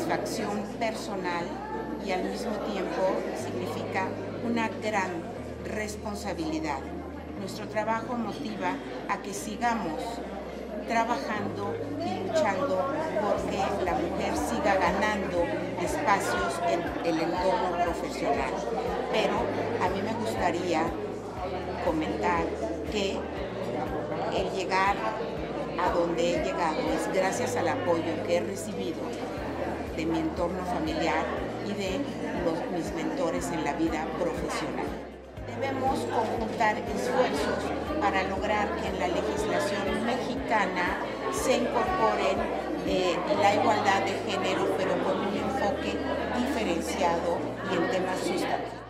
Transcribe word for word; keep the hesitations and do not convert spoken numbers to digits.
satisfacción personal y al mismo tiempo significa una gran responsabilidad. Nuestro trabajo motiva a que sigamos trabajando y luchando porque la mujer siga ganando espacios en el entorno profesional. Pero a mí me gustaría comentar que el llegar a donde he llegado es gracias al apoyo que he recibido de mi entorno familiar y de los, mis mentores en la vida profesional. Debemos conjuntar esfuerzos para lograr que en la legislación mexicana se incorporen eh, la igualdad de género, pero con un enfoque diferenciado y en temas sustantivos.